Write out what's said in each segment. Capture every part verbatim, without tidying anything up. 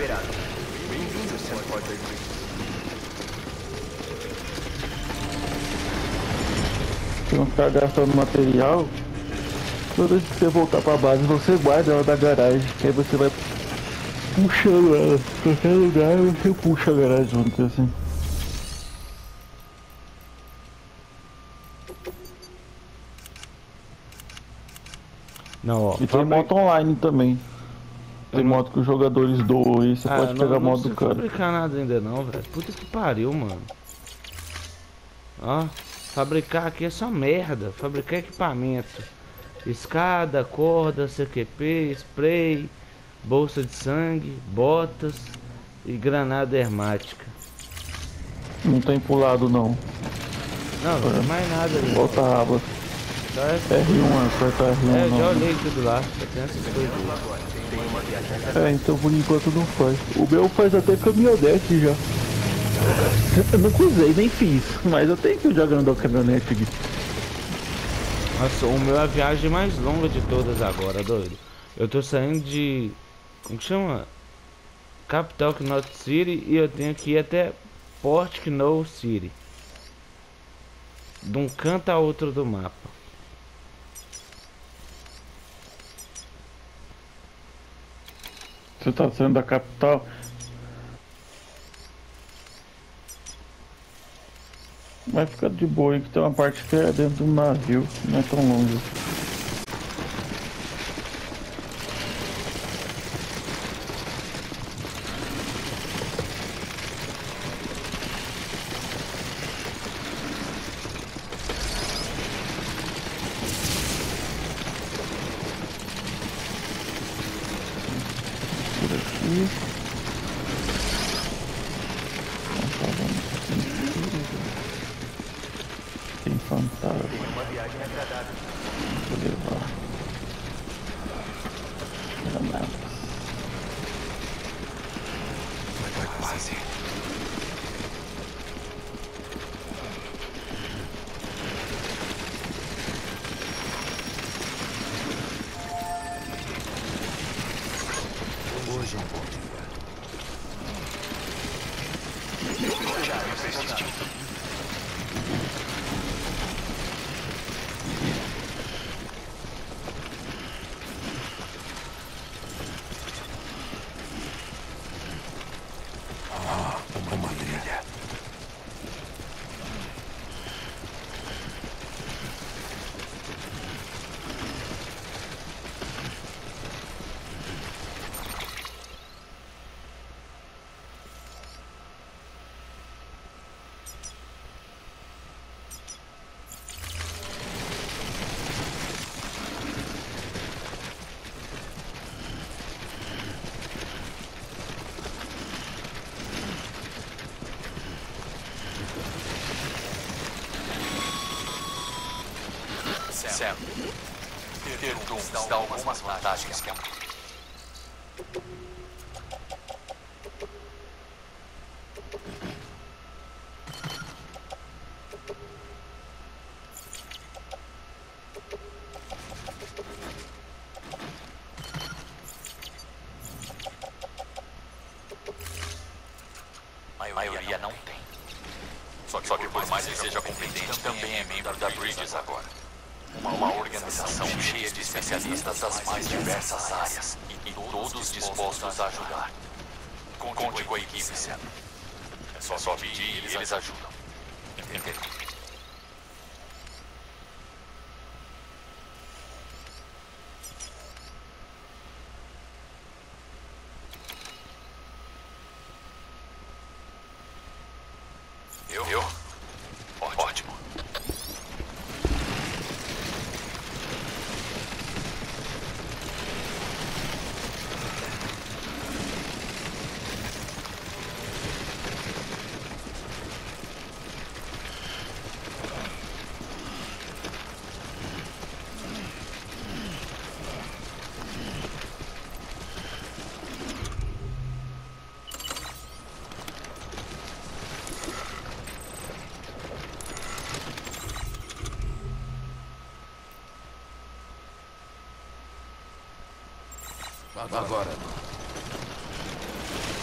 liberado. Bem-vindo, Sam Porter. Se não ficar gastando material, toda vez que você voltar pra base, você guarda ela da garagem, que aí você vai puxando ela. Qualquer lugar você puxa a garagem junto, assim. Não, ó. E tem fabri... moto online também. Tem não... moto que os jogadores doam e você ah, pode não, pegar a não moto do precisa cara. fabricar nada ainda não, velho. Puta que pariu, mano. Ó, fabricar aqui é só merda. Fabricar equipamento. Escada, corda, C Q P, spray, bolsa de sangue, botas e granada hermática. Não tem pulado não. Não, não tem mais nada ali. Volta a aba. Só essa... R um, aperta R um É, eu não. já olhei tudo lá. Só tem essas coisas. É, então por enquanto não faz. O meu faz até caminhonete já. Eu nunca usei, nem fiz. Mas eu tenho que o Juggernaut caminhonete aqui. Nossa, o meu é a viagem mais longa de todas agora, doido. Eu tô saindo de... como que chama? Capital Knot City e eu tenho que ir até Port Knot City. De um canto a outro do mapa. Você tá saindo da capital? Vai ficar de boa aí que tem uma parte que é dentro de um navio, não é tão longe. Por aqui. Tem fantasma. Uma viagem agradável. Vou levar. Granadas. Foi quase. Hoje é um bom dia. Já resisti. Uma trilha. Sam, ter Dooms dá algumas vantagens que a... A maioria não tem. Só que, só que por mais que seja competente, também é membro da Bridges agora. Uma, uma organização cheia de especialistas das mais diversas áreas e, e todos dispostos a ajudar. Conte com a equipe, Sam. É só, só pedir e eles, eles ajudam. Entendeu? Eu? Eu? Ótimo. Agora.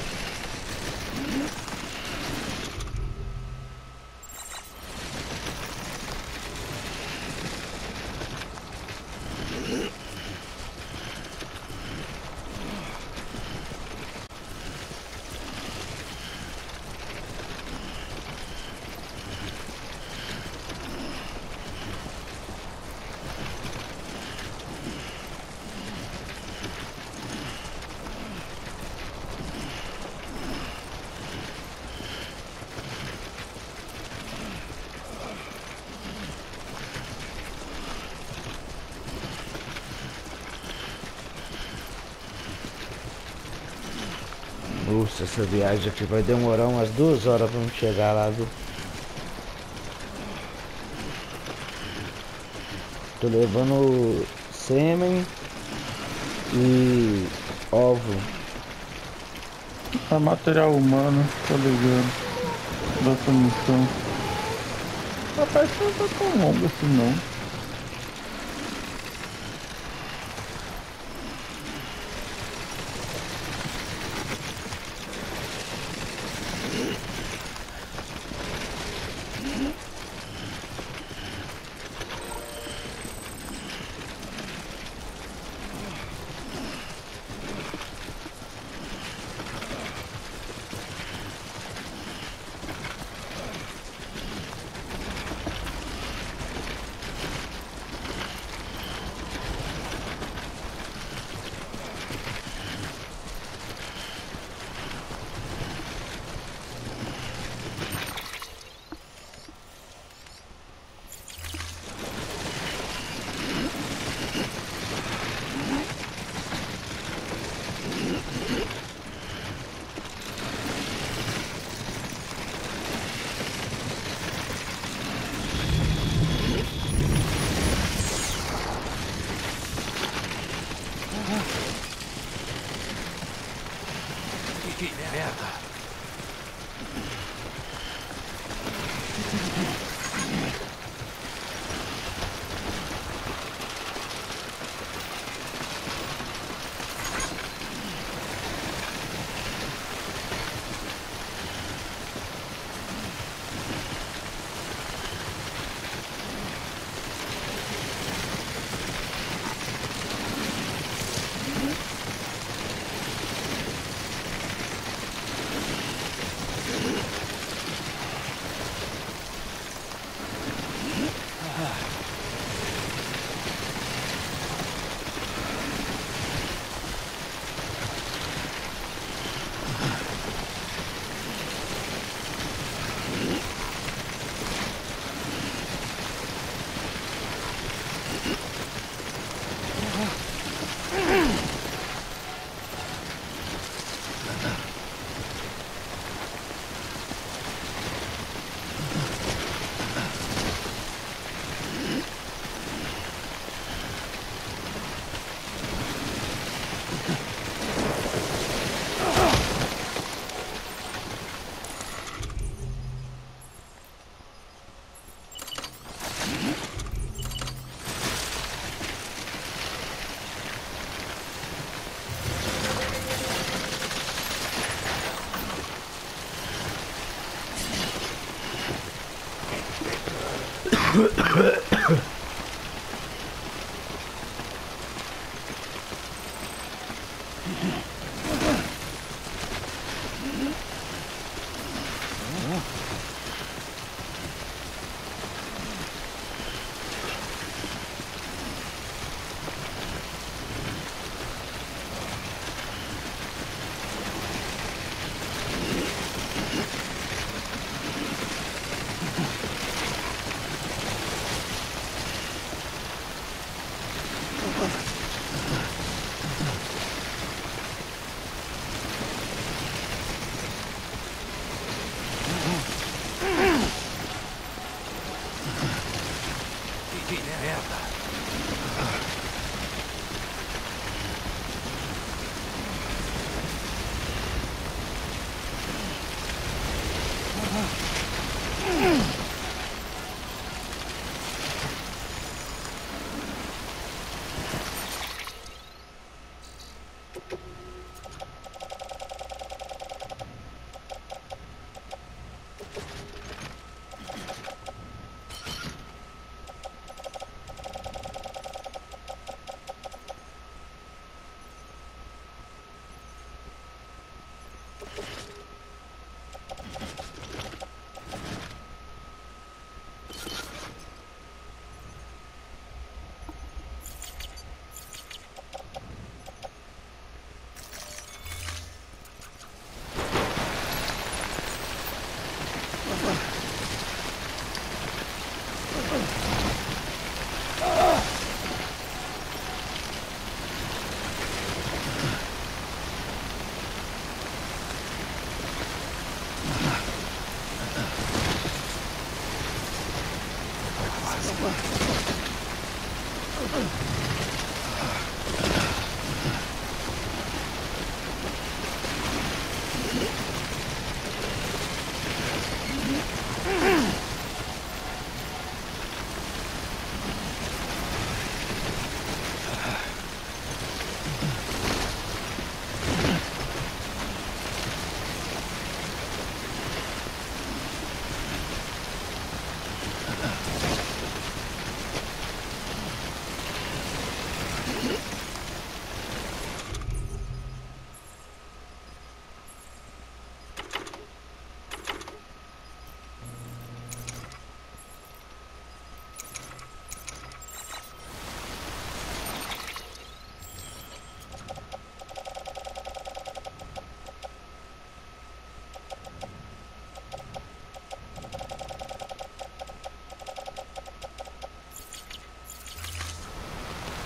Nossa, essa viagem aqui vai demorar umas duas horas pra me chegar lá, viu? Tô levando sêmen e ovo. É material humano, tô ligado. Dessa missão. Rapaz, isso não tá tão longo assim não. Que merda!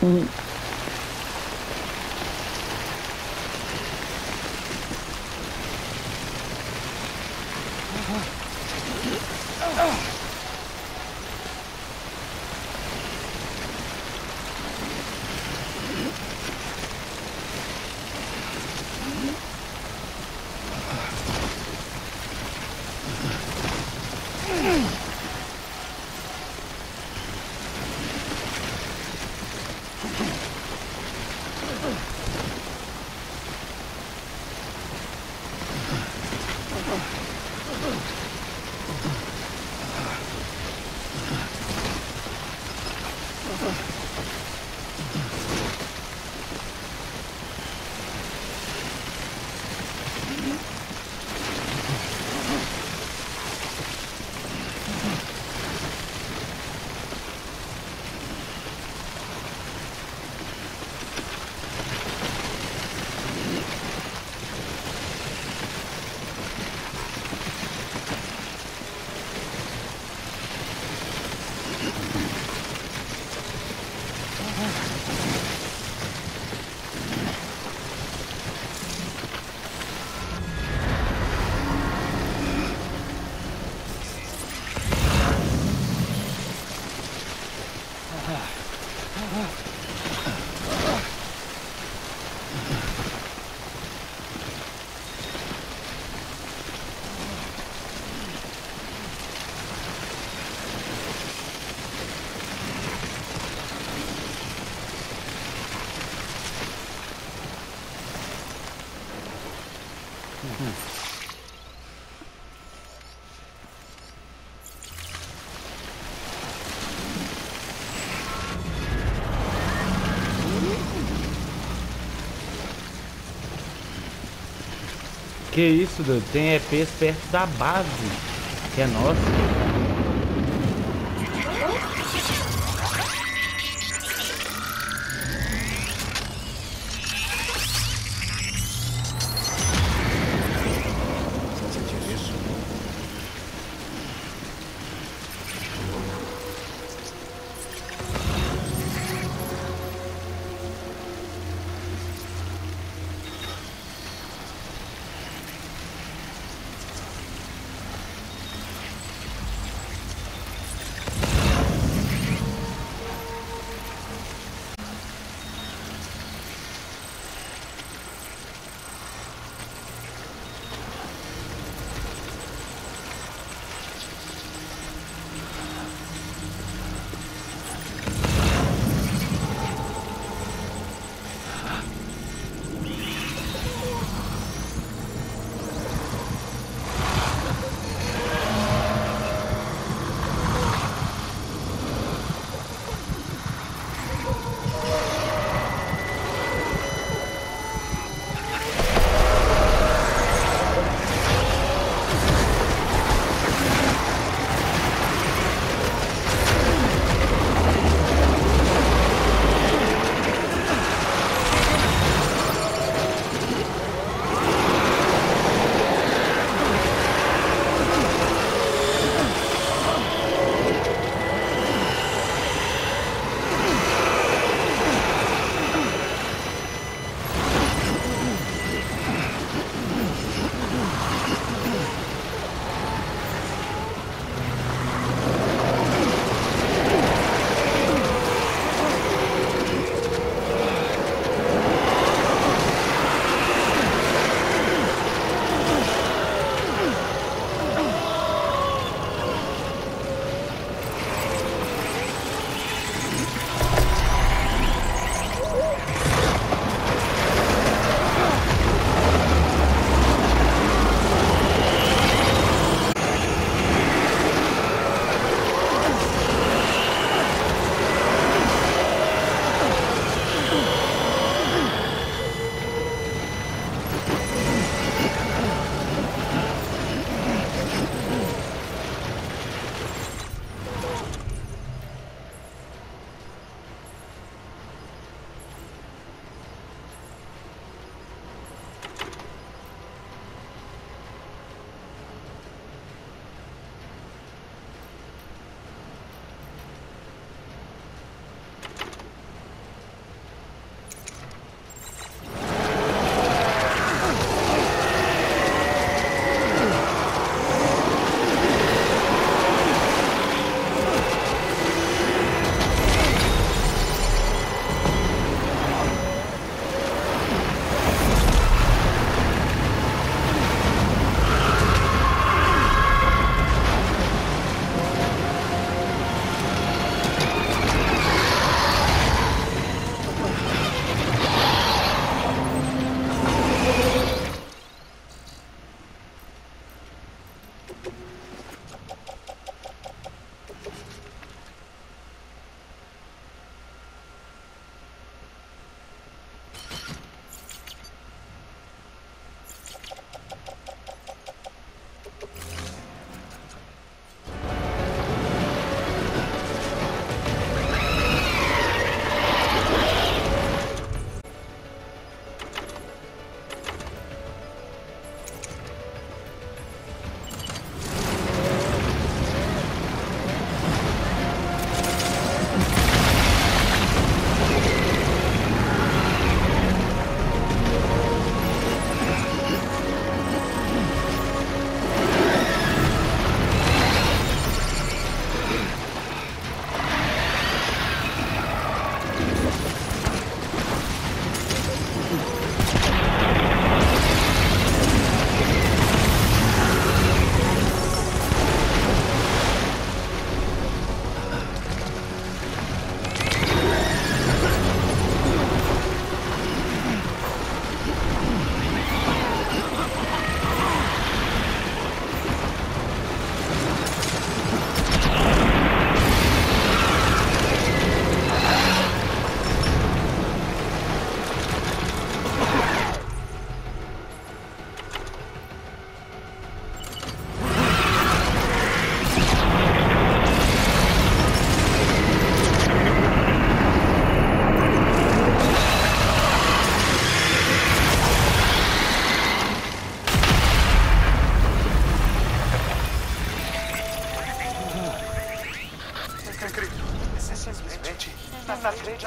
Hum. Que isso, doido? Tem E Ps perto da base, que é nossa.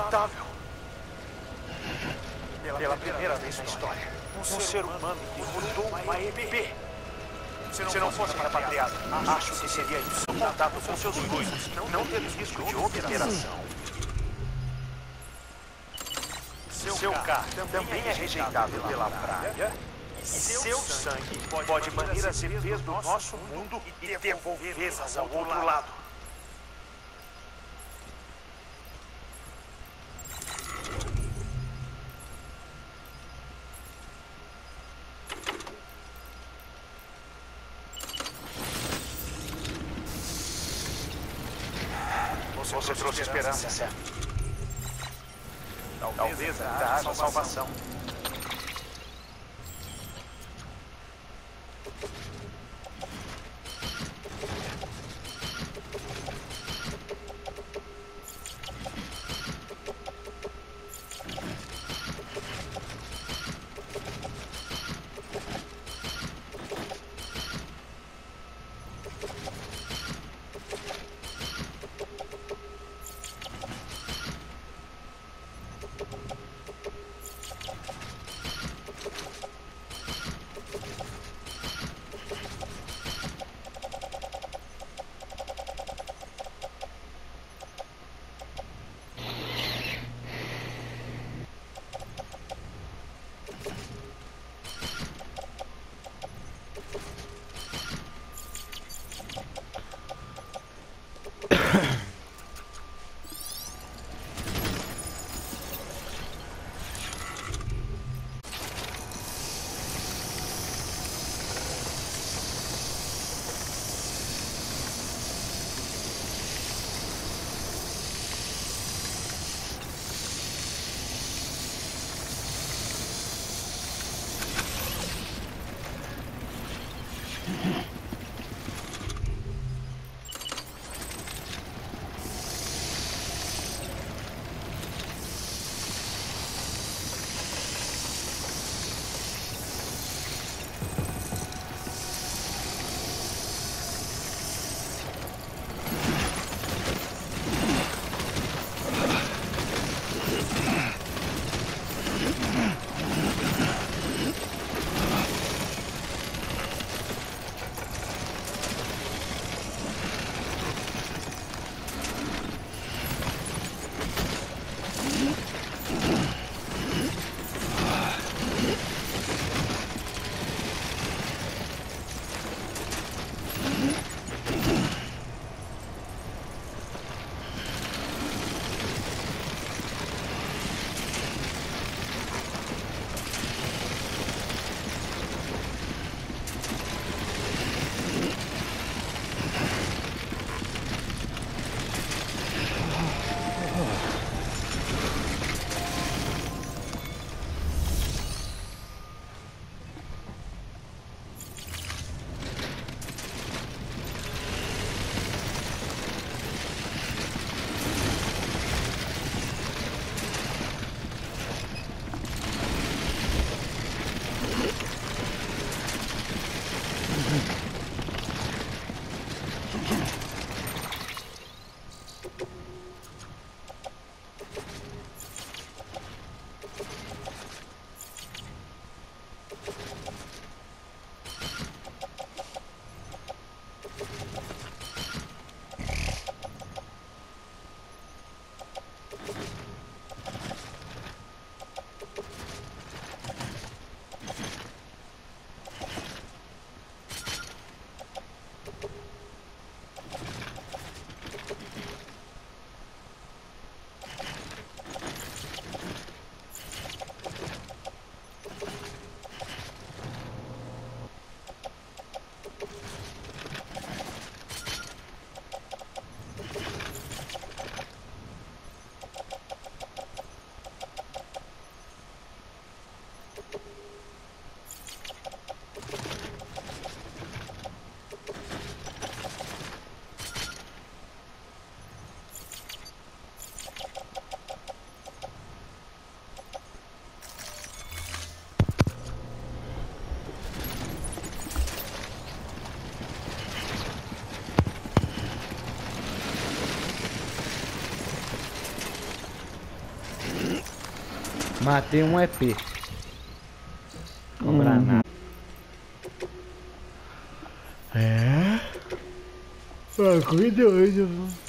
inacreditável. Pela primeira vez na história, um ser humano recrutou uma E P. Se não fosse repatriado, acho que seria isso. Contato com seus fluidos, não ter risco de obteração. Seu K também é rejeitado pela praia. E seu sangue pode banir as E Ps do nosso mundo e devolvê-las ao outro lado. Você trouxe esperança, certo? Talvez ainda haja salvação. Matei um E P. Com Hum. granada. É. Ah, que doido.